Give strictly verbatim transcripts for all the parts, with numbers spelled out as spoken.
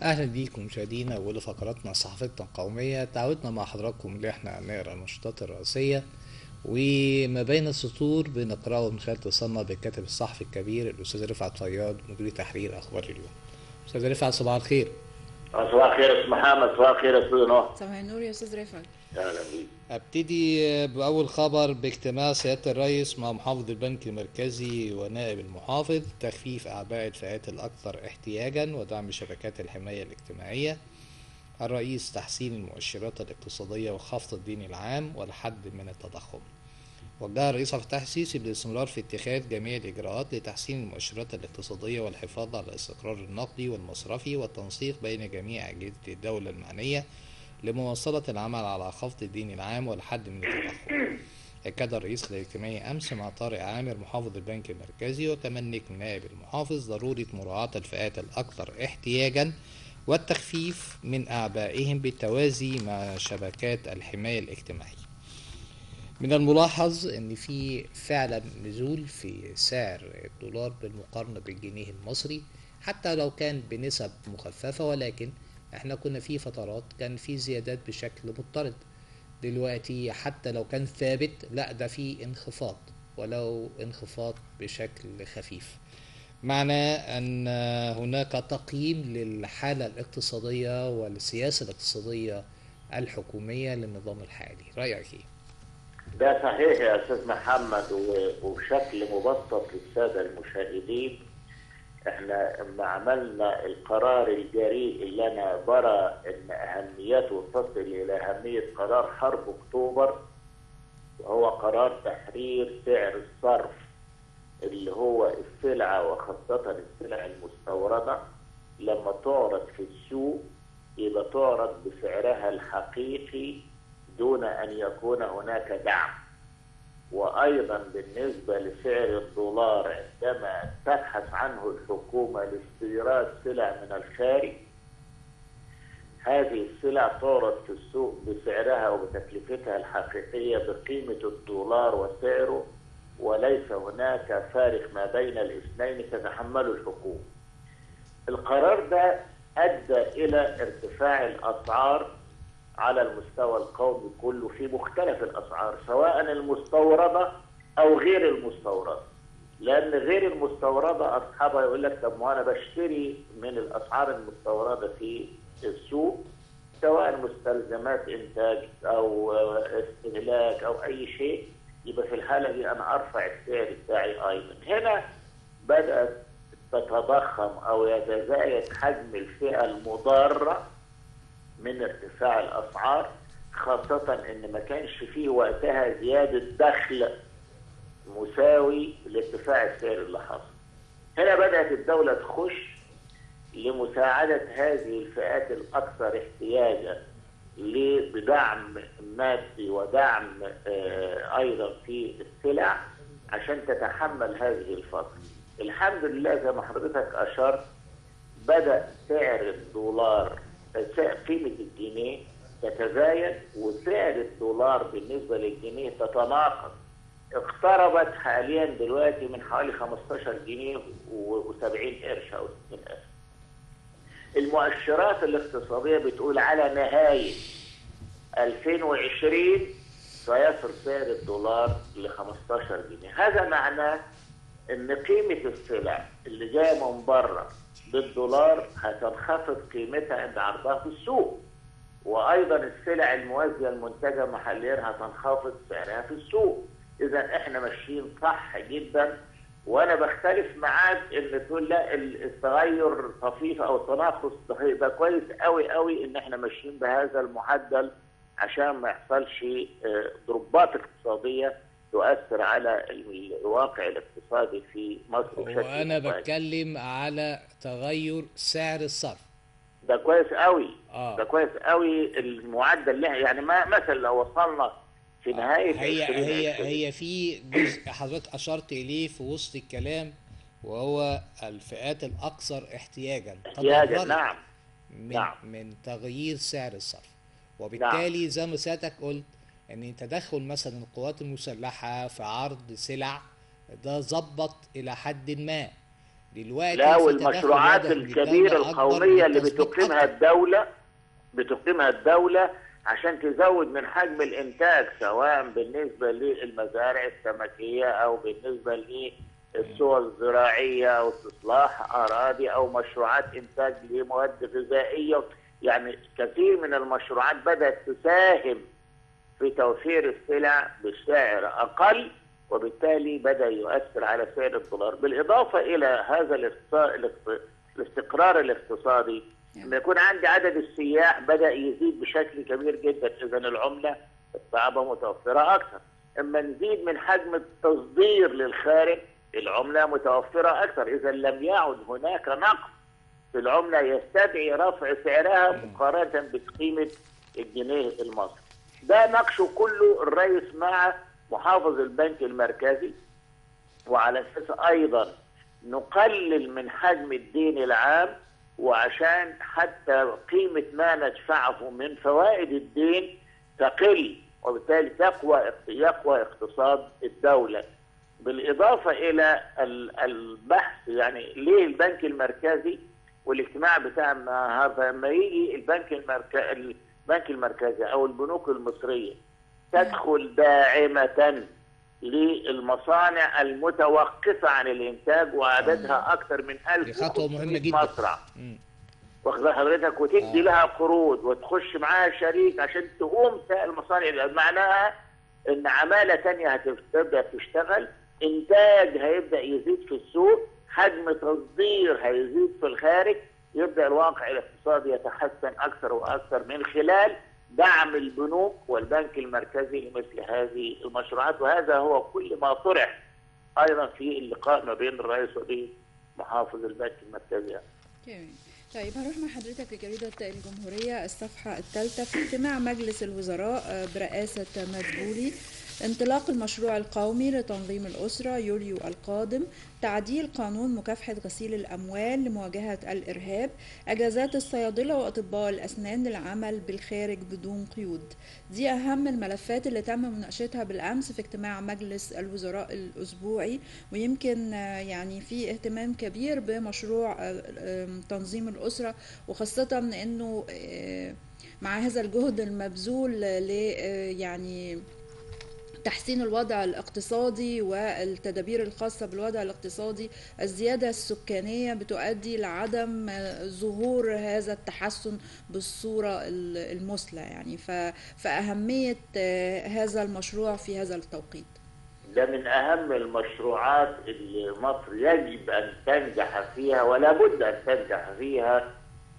اهلا بيكم مشاهدينا اولى فقراتنا صحافتنا القوميه. تعودنا مع حضراتكم ان احنا نقرا النشاطات الرئيسيه وما بين السطور بنقراه من خلال اتصالنا بالكاتب الصحفي الكبير الاستاذ رفعت فياض مدير تحرير اخبار اليوم. استاذ رفعت صباح الخير. صباح الخير يا استاذ محمد، صباح الخير يا استاذ نوح. صباح النور يا استاذ رفعت. اهلا بيك. ابتدي باول خبر باجتماع سياده الرئيس مع محافظ البنك المركزي ونائب المحافظ، تخفيف اعباء الفئات الاكثر احتياجا ودعم شبكات الحمايه الاجتماعيه. الرئيس تحسين المؤشرات الاقتصاديه وخفض الدين العام والحد من التضخم. وجه الرئيس عبد الفتاح السيسي بالاستمرار في اتخاذ جميع الإجراءات لتحسين المؤشرات الاقتصادية والحفاظ على الاستقرار النقدي والمصرفي والتنسيق بين جميع أجهزة الدولة المعنية لمواصلة العمل على خفض الدين العام والحد من التضخم. أكد الرئيس خلال اجتماعه أمس مع طارق عامر محافظ البنك المركزي وكمان نجم نائب المحافظ ضرورة مراعاة الفئات الأكثر احتياجا والتخفيف من أعبائهم بالتوازي مع شبكات الحماية الاجتماعية. من الملاحظ ان في فعلا نزول في سعر الدولار بالمقارنة بالجنيه المصري، حتى لو كان بنسب مخففة، ولكن احنا كنا في فترات كان في زيادات بشكل مضطرد. دلوقتي حتى لو كان ثابت لا ده في انخفاض، ولو انخفاض بشكل خفيف، معناه ان هناك تقييم للحالة الاقتصادية والسياسة الاقتصادية الحكومية للنظام الحالي. رأيك ايه؟ ده صحيح يا استاذ محمد، وبشكل مبسط للساده المشاهدين، احنا لما عملنا القرار الجريء اللي انا برى ان اهميته تصل الى اهميه قرار حرب اكتوبر، وهو قرار تحرير سعر الصرف اللي هو السلعه وخاصه السلع المستورده لما تعرض في السوق يبقى تعرض بسعرها الحقيقي دون أن يكون هناك دعم. وأيضا بالنسبة لسعر الدولار، عندما تبحث عنه الحكومة لاستيراد سلع من الخارج، هذه السلع تعرض في السوق بسعرها وبتكلفتها الحقيقية بقيمة الدولار وسعره، وليس هناك فارق ما بين الاثنين تتحمله الحكومة. القرار ده أدى إلى ارتفاع الأسعار على المستوى القومي كله في مختلف الأسعار، سواء المستوردة أو غير المستوردة. لأن غير المستوردة أصحابها يقول لك طب ما أنا بشتري من الأسعار المستوردة في السوق، سواء مستلزمات إنتاج أو استهلاك أو أي شيء، يبقى في الحالة دي أنا أرفع السعر بتاعي أيضا. هنا بدأت تتضخم أو يتزايد حجم الفئة المضارة من ارتفاع الأسعار، خاصة إن ما كانش فيه وقتها زيادة دخل مساوي لارتفاع السعر اللي حصل. هنا بدأت الدولة تخش لمساعدة هذه الفئات الأكثر احتياجا بدعم مادي ودعم أيضا في السلع عشان تتحمل هذه الفترة. الحمد لله زي ما حضرتك أشرت، بدأ سعر الدولار قيمة الجنيه تتزايد وسعر الدولار بالنسبة للجنيه تتناقص. اقتربت حاليا دلوقتي من حوالي خمستاشر جنيه وسبعين قرش أو ستين قرش. المؤشرات الاقتصادية بتقول على نهاية ألفين وعشرين سيصل سعر الدولار ل خمستاشر جنيه. هذا معناه ان قيمة السلع اللي جاية من بره بالدولار هتنخفض قيمتها عند عرضها في السوق، وايضا السلع الموازية المنتجة محليا هتنخفض سعرها في السوق. اذا احنا ماشيين صح جدا، وانا بختلف معاك ان تقول لا التغير طفيف او التناقص طفيف. ده كويس قوي قوي ان احنا ماشيين بهذا المعدل عشان ما يحصلش ضربات اقتصادية تؤثر على الواقع الاقتصادي في مصر بشكل وانا بتكلم على تغير سعر الصرف. ده كويس قوي. آه. ده كويس قوي المعدل اللي يعني ما مثلا لو وصلنا في نهايه آه. هي هي هي في جزء حضرتك اشرت اليه في وسط الكلام، وهو الفئات الاكثر احتياجا احتياجا نعم من نعم من تغيير سعر الصرف، وبالتالي نعم. زي ما سيادتك قلت ان تدخل مثلا القوات المسلحة في عرض سلع ده ظبط الى حد ما، دلوقتي لا، في والمشروعات تدخل واضح من الكبيرة الدولة أكبر القومية اللي للتظبيط بتقيمها أكتر. الدولة بتقيمها الدولة عشان تزود من حجم الإنتاج، سواء بالنسبة للمزارع السمكية أو بالنسبة للسوق الزراعية أو استصلاح أراضي أو مشروعات إنتاج لمواد غذائية. يعني كثير من المشروعات بدأت تساهم في توفير السلع بسعر أقل، وبالتالي بدأ يؤثر على سعر الدولار. بالإضافة إلى هذا الاقتصاد الاستقرار الاقتصادي، ان يكون عندي عدد السياح بدأ يزيد بشكل كبير جدا، اذا العملة الصعبة متوفرة اكثر. اما نزيد من حجم التصدير للخارج، العملة متوفرة اكثر، اذا لم يعد هناك نقص في العملة يستدعي رفع سعرها مقارنة بقيمة الجنيه المصري. ده نقشه كله الرئيس مع محافظ البنك المركزي، وعلى اساس ايضا نقلل من حجم الدين العام، وعشان حتى قيمة ما ندفعه من فوائد الدين تقل، وبالتالي تقوى يقوى اقتصاد الدولة. بالإضافة إلى البحث، يعني ليه البنك المركزي والاجتماع بتاعنا هذا، لما يجي البنك المركزي البنك المركزي أو البنوك المصرية تدخل داعمة للمصانع المتوقفة عن الإنتاج وعددها أكثر من ألف وخمسمائة مصنع، واخد حضرتك، وتدي لها قروض وتخش معاها شريك عشان تقوم المصانع، معناها إن عمالة تانية هتبدأ تشتغل، إنتاج هيبدأ يزيد في السوق، حجم تصدير هيزيد في الخارج، يبدأ الواقع الاقتصادي يتحسن أكثر وأكثر من خلال دعم البنوك والبنك المركزي لمثل هذه المشروعات. وهذا هو كل ما طرح ايضا في اللقاء ما بين الرئيس وبين محافظ البنك المركزي. طيب هروح مع حضرتك لجريدة الجمهورية الصفحة الثالثة. في اجتماع مجلس الوزراء برئاسة مدبولي، انطلاق المشروع القومي لتنظيم الأسرة يوليو القادم، تعديل قانون مكافحة غسيل الأموال لمواجهة الإرهاب، أجازات الصيادلة وأطباء الأسنان للعمل بالخارج بدون قيود. دي أهم الملفات اللي تم مناقشتها بالأمس في اجتماع مجلس الوزراء الأسبوعي، ويمكن يعني في اهتمام كبير بمشروع تنظيم الأسرة، وخاصة أنه مع هذا الجهد المبذول ل يعني تحسين الوضع الاقتصادي والتدابير الخاصة بالوضع الاقتصادي، الزيادة السكانية بتؤدي لعدم ظهور هذا التحسن بالصورة المثلى، يعني فأهمية هذا المشروع في هذا التوقيت. ده من أهم المشروعات اللي مصر يجب أن تنجح فيها ولا بد أن تنجح فيها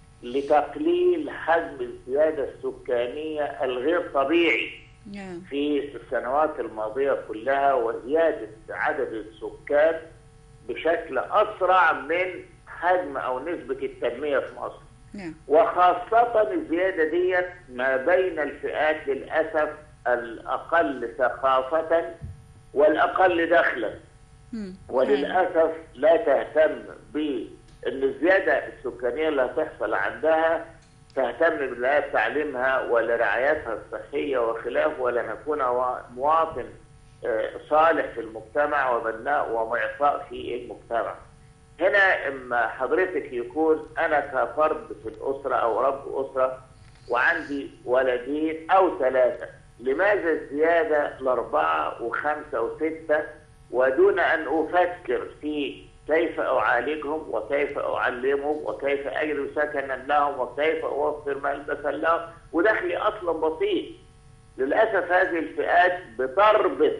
لتقليل حجم الزيادة السكانية الغير طبيعي في السنوات الماضية كلها، وزيادة عدد السكان بشكل أسرع من حجم أو نسبة التنمية في مصر. وخاصة الزيادة دي ما بين الفئات للأسف الأقل ثقافة والأقل دخلا، وللأسف لا تهتم بأن الزيادة السكانية اللي هتحصل عندها تهتم بتعليمها ولا رعايتها الصحية وخلافه، ولا نكون مواطن صالح في المجتمع وبناء ومعطاء في المجتمع. هنا اما حضرتك يكون انا كفرد في الاسرة او رب اسرة وعندي ولدين او ثلاثة، لماذا الزيادة لاربعة وخمسة وستة ودون ان افكر في كيف أعالجهم وكيف أعلمهم وكيف أجد سكنا لهم وكيف أوفر ملبسا لهم ودخلي أصلا بسيط؟ للأسف هذه الفئات بتربط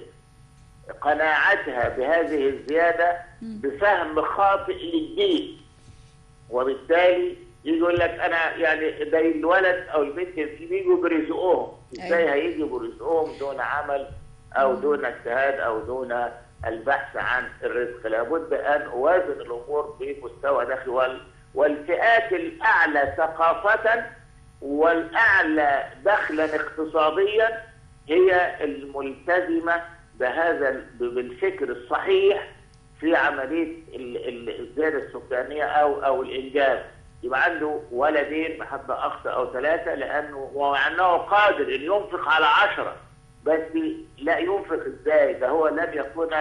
قناعتها بهذه الزيادة بفهم خاطئ للدين، وبالتالي يقول لك أنا يعني ده الولد أو البنت بيجوا برزقهم، إزاي هيجي برزقهم دون عمل أو دون اجتهاد أو دون البحث عن الرزق؟ لابد أن أوازن الأمور بمستوى دخل، والفئات الأعلى ثقافة والأعلى دخلا اقتصاديا هي الملتزمة بهذا بالفكر الصحيح في عملية الزيادة السكانية أو أو الإنجاز. يبقى عنده ولدين بحد أقصى أو ثلاثة، لأنه وأنه قادر أن ينفق على عشرة، بس لا ينفق ازاي؟ ده هو لم يكن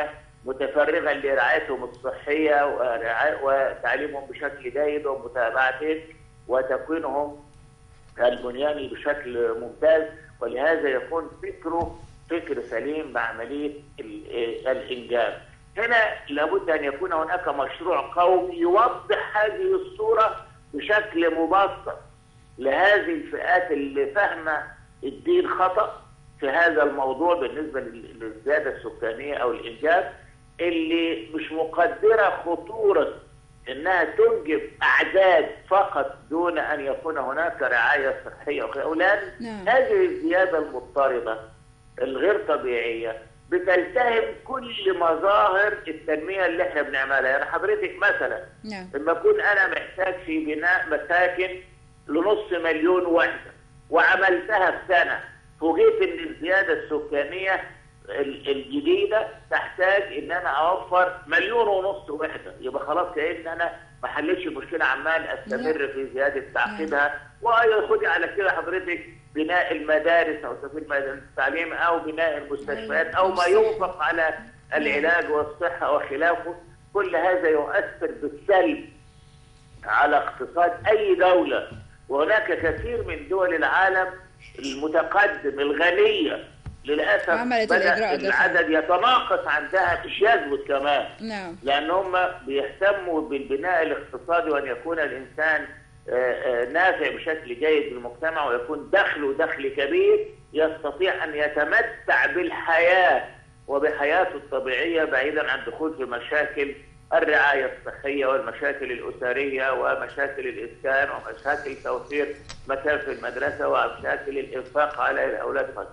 متفرغا لرعايتهم الصحيه وتعليمهم بشكل جيد ومتابعتهم وتكوينهم البنياني بشكل ممتاز، ولهذا يكون فكره فكر سليم بعمليه الانجاب. هنا لابد ان يكون هناك مشروع قومي يوضح هذه الصوره بشكل مبسط لهذه الفئات اللي فاهمه الدين خطا في هذا الموضوع بالنسبه للزياده السكانيه او الانجاب، اللي مش مقدره خطوره انها تنجب اعداد فقط دون ان يكون هناك رعايه صحيه لاولاد. نعم. هذه الزياده المضطرده الغير طبيعيه بتلتهم كل مظاهر التنميه اللي احنا بنعملها. يعني حضرتك مثلا نعم. لما اكون انا محتاج في بناء مساكن لنص مليون وحده وعملتها في سنه، فوجئت ان الزياده السكانيه الجديده تحتاج ان انا اوفر مليون ونص وحده، يبقى خلاص كأن انا ما حلتش مشكله، عمال استمر في زياده تعقيدها. وخدي على كده حضرتك بناء المدارس او تفعيل التعليم او بناء المستشفيات او ما ينفق على العلاج والصحه وخلافه، كل هذا يؤثر بالسلب على اقتصاد اي دوله. وهناك كثير من دول العالم المتقدم الغنيه للاسف بدأ العدد يتناقص عندها مش يزود كمان. نعم. لان هم بيهتموا بالبناء الاقتصادي وان يكون الانسان نافع بشكل جيد للمجتمع ويكون دخله دخل كبير يستطيع ان يتمتع بالحياه وبحياته الطبيعيه بعيدا عن الدخول في مشاكل الرعايه الصحيه والمشاكل الاسريه ومشاكل الاسكان ومشاكل توفير مكان في المدرسه ومشاكل الانفاق على الاولاد فقط.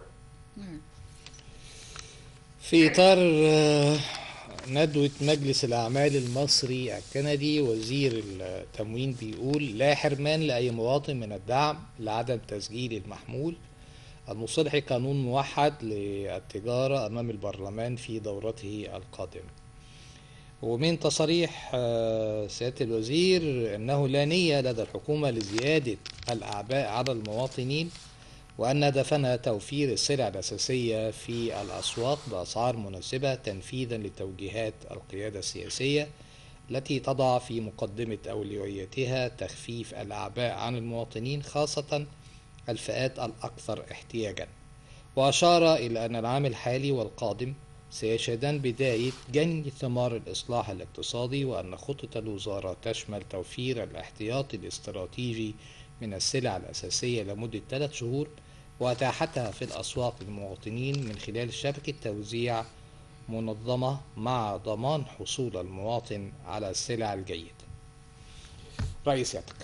في إطار ندوة مجلس الأعمال المصري الكندي، وزير التموين بيقول لا حرمان لأي مواطن من الدعم لعدم تسجيل المحمول المصطلح قانون موحد للتجارة أمام البرلمان في دورته القادمة. ومن تصريح سيادة الوزير أنه لا نية لدى الحكومة لزيادة الأعباء على المواطنين، وأن هدفنا توفير السلع الأساسية في الأسواق بأسعار مناسبة تنفيذا لتوجيهات القيادة السياسية التي تضع في مقدمة أولوياتها تخفيف الأعباء عن المواطنين خاصة الفئات الأكثر احتياجا. وأشار إلى أن العام الحالي والقادم سيشهدان بداية جني ثمار الإصلاح الاقتصادي، وأن خطة الوزارة تشمل توفير الاحتياطي الاستراتيجي من السلع الأساسية لمدة ثلاث شهور وإتاحتها في الأسواق للمواطنين من خلال شبكة توزيع منظمة مع ضمان حصول المواطن على السلع الجيدة. رئيس سيادتك.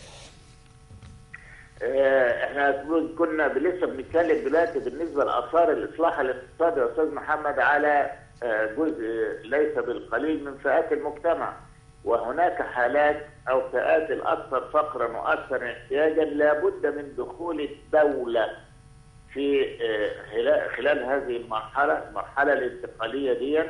احنا كنا لسه بنتكلم دلوقتي بالنسبه لاثار الاصلاح الاقتصادي يا استاذ محمد على جزء ليس بالقليل من فئات المجتمع، وهناك حالات او فئات الاكثر فقرا واكثر احتياجا لابد من دخول الدوله في خلال هذه المرحله المرحله الانتقاليه دي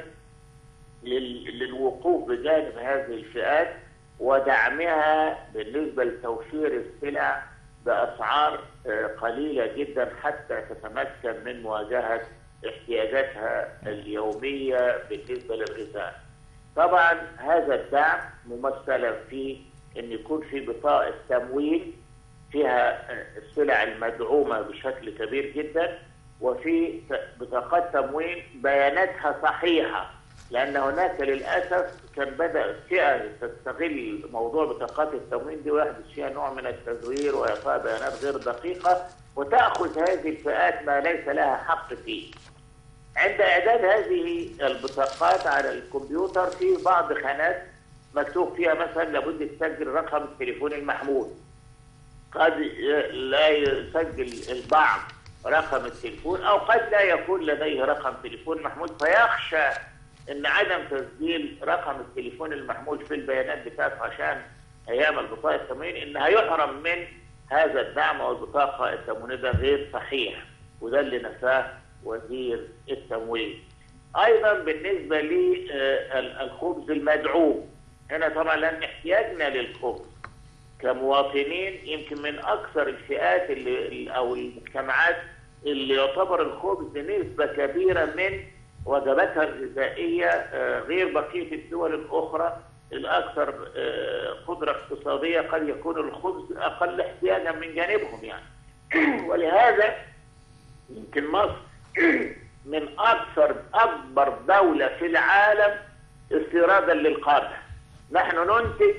للوقوف بجانب هذه الفئات ودعمها بالنسبه لتوفير السلع بأسعار قليلة جدا حتى تتمكن من مواجهة احتياجاتها اليومية بالنسبة للغذاء. طبعا هذا الدعم ممثلا في أن يكون في بطاقة تموين فيها السلع المدعومة بشكل كبير جدا، وفي بطاقات تموين بياناتها صحيحة، لأن هناك للأسف كان بدأ فئة تستغل موضوع بطاقات التموين دي ويحدث فيها نوع من التزوير وإعطاء بيانات غير دقيقة وتأخذ هذه الفئات ما ليس لها حق فيه. عند إعداد هذه البطاقات على الكمبيوتر في بعض خانات مكتوب فيها مثلا لابد تسجل رقم التليفون المحمول، قد لا يسجل البعض رقم التليفون أو قد لا يكون لديه رقم تليفون محمول، فيخشى ان عدم تسجيل رقم التليفون المحمول في البيانات بتاعته عشان هيعمل بطاقه تموين ان هيحرم من هذا الدعم او البطاقه التموينيه. ده غير صحيح، وده اللي نفاه وزير التموين. ايضا بالنسبه للخبز المدعوم، هنا طبعا لان احتياجنا للخبز كمواطنين يمكن من اكثر الفئات اللي او المجتمعات اللي يعتبر الخبز نسبه كبيره من وجباتها الغذائية غير بقية الدول الأخرى الأكثر قدرة اقتصادية، قد يكون الخبز أقل احتياجا من جانبهم يعني. ولهذا يمكن مصر من أكثر أكبر دولة في العالم استيرادا للقمح. نحن ننتج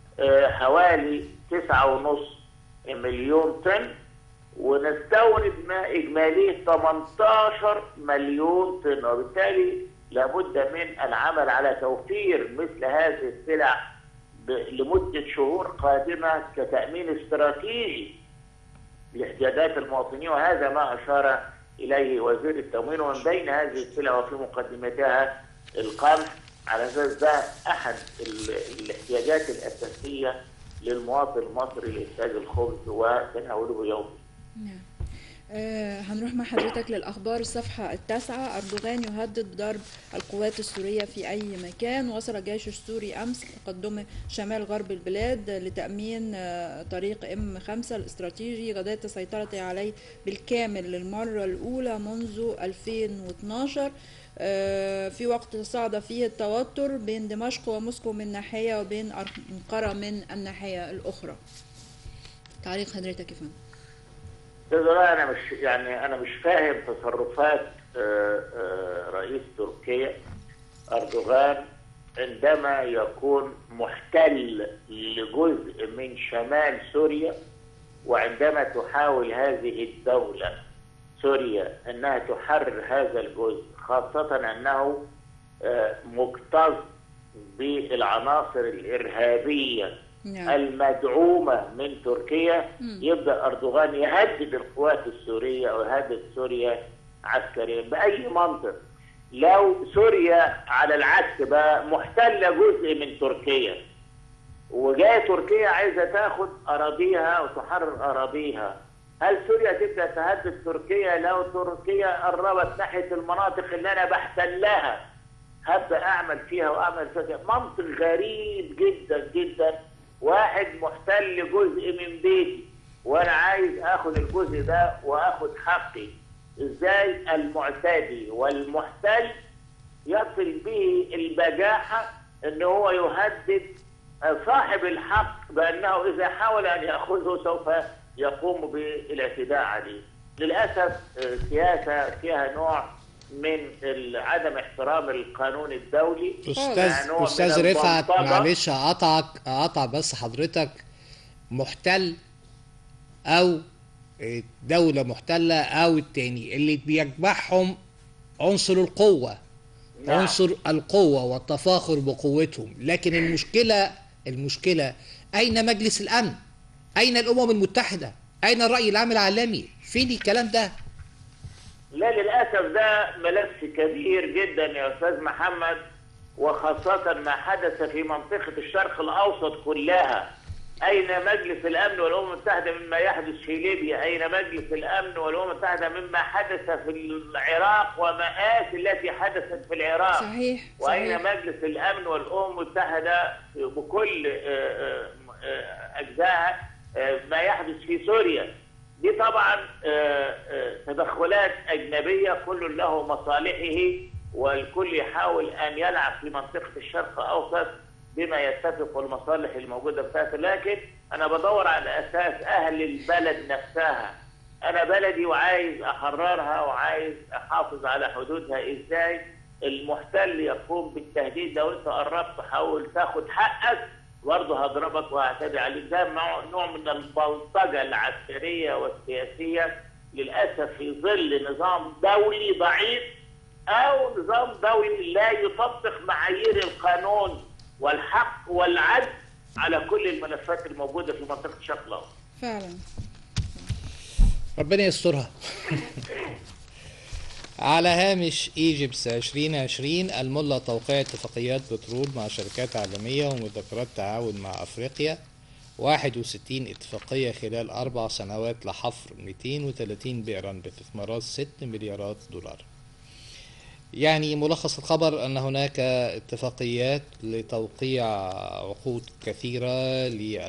حوالي تسعة ونص مليون طن، ونستورد ما إجماليه ثمانية عشر مليون طن، وبالتالي لابد من العمل على توفير مثل هذه السلع لمدة شهور قادمة كتأمين استراتيجي لاحتياجات المواطنين، وهذا ما أشار إليه وزير التموين. ومن بين هذه السلع وفي مقدمتها القمح، على أساس ده أحد الاحتياجات الأساسية للمواطن المصري لإنتاج الخبز وتناوله يوميا. نعم. آه هنروح مع حضرتك للأخبار الصفحة التاسعة. أردوغان يهدد بضرب القوات السورية في أي مكان. وصل الجيش السوري أمس تقدمه شمال غرب البلاد لتأمين آه طريق إم خمسة الاستراتيجي غداة سيطرته عليه بالكامل للمرة الأولى منذ ألفين واثناشر، آه في وقت صعد فيه التوتر بين دمشق وموسكو من ناحية وبين أنقرة من الناحية الأخرى. تعليق حضرتك يا فندم؟ انا مش يعني انا مش فاهم تصرفات رئيس تركيا اردوغان عندما يكون محتل لجزء من شمال سوريا، وعندما تحاول هذه الدولة سوريا انها تحرر هذا الجزء، خاصة انه مكتظ بالعناصر الارهابية نعم. المدعومة من تركيا. م. يبدأ أردوغان يهدد القوات السورية أو يهدد سوريا عسكريا بأي منطق. لو سوريا على العكس بقى محتلة جزء من تركيا، وجاية تركيا عايزة تاخد أراضيها وتحرر أراضيها، هل سوريا تبدأ تهدد تركيا؟ لو تركيا قربت ناحية المناطق اللي أنا بحتلها هبدأ أعمل فيها وأعمل فيها. منطق غريب جدا جدا. واحد محتل جزء من بيتي وانا عايز اخد الجزء ده واخد حقي، ازاي المعتدي والمحتل يصل به البجاحة ان هو يهدد صاحب الحق بانه اذا حاول ان ياخذه سوف يقوم بالاعتداء عليه؟ للاسف سياسة فيها نوع من عدم احترام القانون الدولي. استاذ استاذ رفعت معلش اقطعك اقطع بس حضرتك. محتل او دولة محتلة او التاني اللي بيجمعهم عنصر القوة. نعم. عنصر القوة والتفاخر بقوتهم، لكن المشكلة المشكلة اين مجلس الامن؟ اين الامم المتحدة؟ اين الرأي العام العالمي؟ فين الكلام ده؟ لا للأسف ده ملف كبير جدا يا أستاذ محمد، وخاصة ما حدث في منطقة الشرق الأوسط كلها. أين مجلس الأمن والأمم المتحدة مما يحدث في ليبيا؟ أين مجلس الأمن والأمم المتحدة مما حدث في العراق ومآسي التي حدثت في العراق؟ صحيح. وأين صحيح. مجلس الأمن والأمم المتحدة بكل أجزائها ما يحدث في سوريا؟ دي طبعا تدخلات أجنبية، كل له مصالحه والكل يحاول أن يلعب في منطقة الشرق الأوسط بما يتفق المصالح الموجودة بتاعته. لكن أنا بدور على أساس أهل البلد نفسها. أنا بلدي وعايز أحررها وعايز أحافظ على حدودها. إزاي المحتل يقوم بالتهديد؟ لو أنت قربت حاول تاخد حقك برضه هضربك وهعتدي عليك. ده نوع من البلطجة العسكرية والسياسية للأسف في ظل نظام دولي ضعيف أو نظام دولي لا يطبق معايير القانون والحق والعدل على كل الملفات الموجودة في منطقة الشرق الأوسط. فعلا ربنا يسترها. على هامش ايجيبس عشرين عشرين، الملا توقيع اتفاقيات بترول مع شركات عالمية ومذكرات تعاون مع افريقيا. واحد وستين اتفاقية خلال اربع سنوات لحفر مئتين وثلاثين بئرا باستثمارات ستة مليارات دولار. يعني ملخص الخبر ان هناك اتفاقيات لتوقيع عقود كثيرة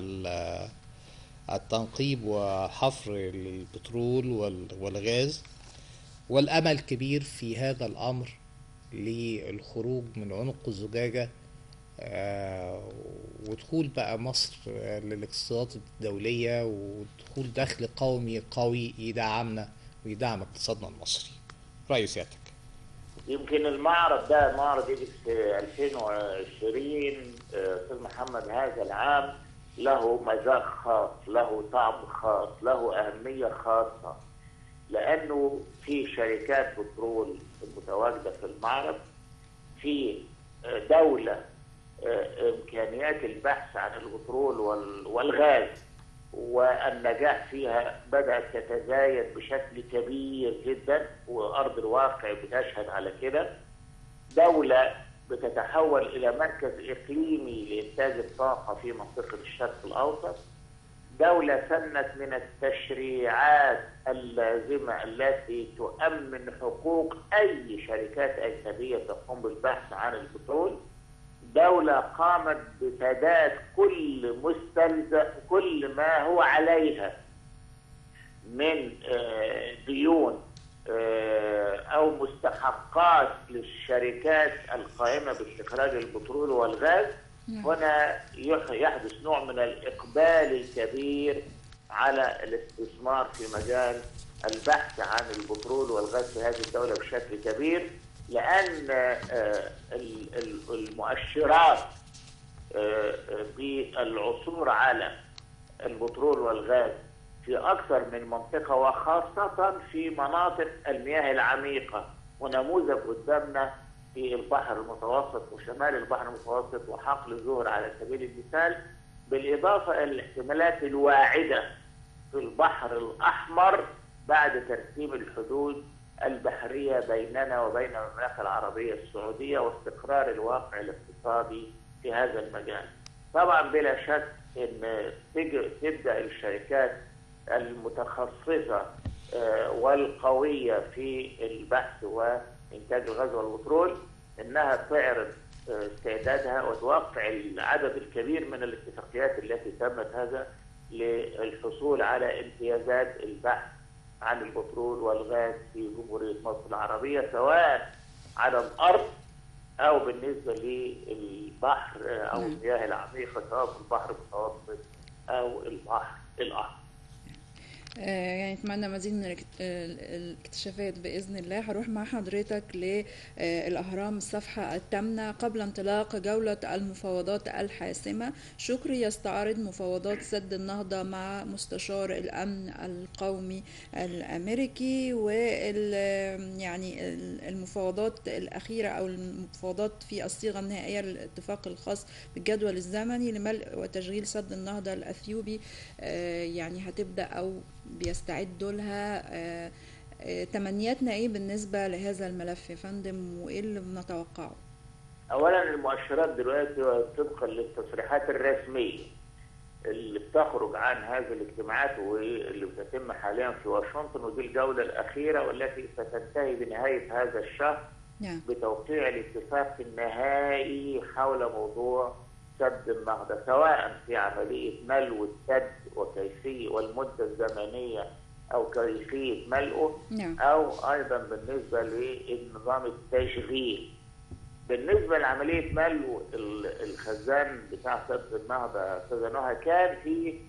للتنقيب وحفر البترول والغاز، والأمل كبير في هذا الأمر للخروج من عنق الزجاجة، آه، ودخول بقى مصر آه، للاقتصادات الدولية، ودخول دخل قومي قوي يدعمنا ويدعم اقتصادنا المصري. رأي سيادتك؟ يمكن المعرض ده معرض ايدكس ألفين وعشرين استاذ محمد هذا العام له مذاق خاص، له طعم خاص، له أهمية خاصة، لأنه في شركات بترول متواجدة في المعرض، في دولة إمكانيات البحث عن البترول والغاز والنجاح فيها بدأت تتزايد بشكل كبير جدا، وأرض الواقع بتشهد على كده. دولة بتتحول إلى مركز إقليمي لإنتاج الطاقة في منطقة الشرق الأوسط. دولة سنت من التشريعات اللازمة التي تؤمن حقوق أي شركات أجنبية تقوم بالبحث عن البترول. دولة قامت بسداد كل مستلزم كل ما هو عليها من ديون أو مستحقات للشركات القائمة باستخراج البترول والغاز. هنا يحدث نوع من الإقبال الكبير على الاستثمار في مجال البحث عن البترول والغاز في هذه الدولة بشكل كبير، لأن المؤشرات بالعثور على البترول والغاز في أكثر من منطقة، وخاصة في مناطق المياه العميقة، ونموذج قدامنا في البحر المتوسط وشمال البحر المتوسط وحقل الزهر على سبيل المثال، بالإضافة إلى الاحتمالات الواعدة في البحر الأحمر بعد ترسيم الحدود البحرية بيننا وبين المملكة العربية السعودية واستقرار الواقع الاقتصادي في هذا المجال. طبعا بلا شك أن تبدأ الشركات المتخصصة والقوية في البحث وإنتاج الغاز والبترول أنها تعرض استعدادها وتوقع العدد الكبير من الاتفاقيات التي تمت هذا للحصول على امتيازات البحث عن البترول والغاز في جمهورية مصر العربية، سواء على الأرض أو بالنسبة للبحر أو المياه العميقة، سواء في البحر المتوسط أو البحر الأحمر. يعني اتمنى مزيد من الاكتشافات باذن الله. هروح مع حضرتك للاهرام الصفحه الثامنه. قبل انطلاق جوله المفاوضات الحاسمه، شكري يستعرض مفاوضات سد النهضه مع مستشار الامن القومي الامريكي، وال يعني المفاوضات الاخيره او المفاوضات في الصيغه النهائيه للاتفاق الخاص بالجدول الزمني لملء وتشغيل سد النهضه الاثيوبي يعني هتبدا او بيستعدوا لها. تمنياتنا ايه بالنسبه لهذا الملف يا فندم، وايه اللي بنتوقعه؟ اولا المؤشرات دلوقتي طبقا للتصريحات الرسميه اللي بتخرج عن هذه الاجتماعات واللي بتتم حاليا في واشنطن، ودي الجوله الاخيره والتي ستنتهي بنهايه هذا الشهر نعم. بتوقيع الاتفاق النهائي حول موضوع سد النهضة، سواء في عملية ملء السد وكيفية والمدة الزمنية أو كيفية ملئه نعم. أو أيضا بالنسبة للنظام التشغيل. بالنسبة لعملية ملء الخزان بتاع سد النهضة أستاذة نهى، كان في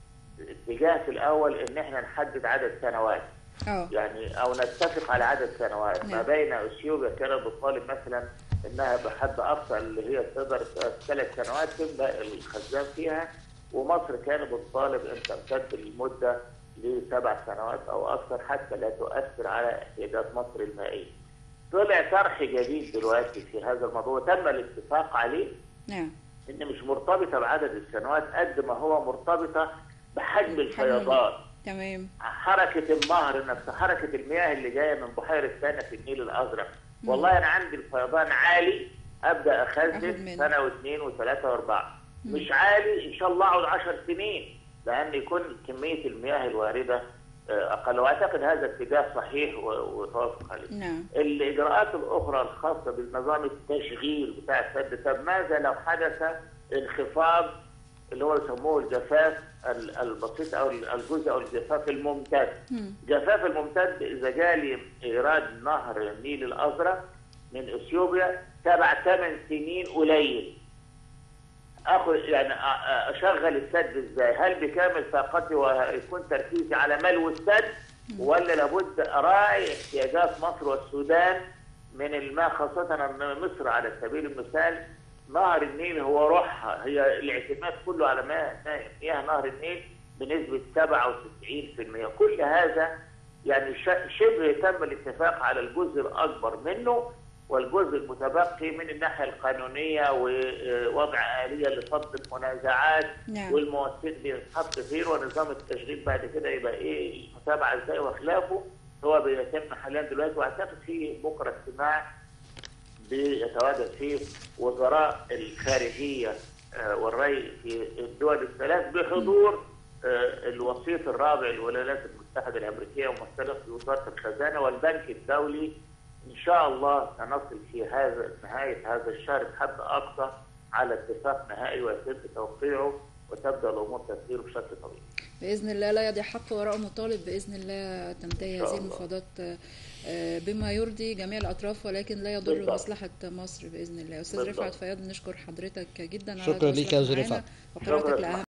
اتجاه في الأول إن احنا نحدد عدد سنوات أوه. يعني أو نتفق على عدد سنوات نعم. ما بين أثيوبيا كانت بتطالب مثلا انها بحد اقصى اللي هي تقدر ثلاث سنوات تبدا الخزان فيها، ومصر كانت بتطالب ان تمتد المده لسبع سنوات او اكثر حتى لا تؤثر على احتياجات مصر المائيه. طلع طرح جديد دلوقتي في هذا الموضوع تم الاتفاق عليه نعم ان مش مرتبطه بعدد السنوات قد ما هو مرتبطه بحجم الفيضان. تمام. حركه النهر نفسها، حركه المياه اللي جايه من بحيره سانا في النيل الازرق. والله انا عندي الفيضان عالي ابدا اخزن سنه واثنين وثلاثه واربعه، مش عالي ان شاء الله اقعد عشر سنين لان يكون كميه المياه الوارده اقل، واعتقد هذا اتجاه صحيح وتوافق عليه. نعم. الاجراءات الاخرى الخاصه بالنظام التشغيل بتاع السد، طب ماذا لو حدث انخفاض اللي هو يسموه الجفاف البسيط او الجزء او الجفاف الممتد. الجفاف الممتد اذا جالي ايراد نهر النيل الازرق من اثيوبيا سبع ثمان سنين قليل. اخذ يعني اشغل السد ازاي؟ هل بكامل طاقتي ويكون تركيزي على ملو السد، ولا لابد اراعي احتياجات مصر والسودان من الماء، خاصه ان مصر على سبيل المثال نهر النيل هو روحها، هي الاعتماد كله على ماء مياه نهر النيل بنسبه سبعة وتسعين بالمئة. كل هذا يعني شبه تم الاتفاق على الجزء الاكبر منه، والجزء المتبقي من الناحيه القانونيه ووضع اليه لفض المنازعات نعم. والمواسير بيتحط فين، ونظام التشغيل بعد كده يبقى ايه، المتابعه ازاي وخلافه، هو بيتم حاليا دلوقتي. واعتقد في بكره اجتماع بيتواجد فيه وزراء الخارجيه والري في الدول الثلاث بحضور الوسيط الرابع للولايات المتحده الامريكيه وممثله في وزاره الخزانه والبنك الدولي. ان شاء الله سنصل في هذا نهايه هذا الشهر بحد اقصى على اتفاق نهائي ويتم توقيعه وتبدا الامور تسير بشكل طبيعي. باذن الله لا يضيع حق وراء مطالب، باذن الله تنتهي هذه المفاوضات بما يرضي جميع الاطراف ولكن لا يضر بالضبط مصلحه مصر باذن الله. استاذ رفعت فياض نشكر حضرتك جدا على شكرا لك يا استاذ رفعت وقراءتك لاهم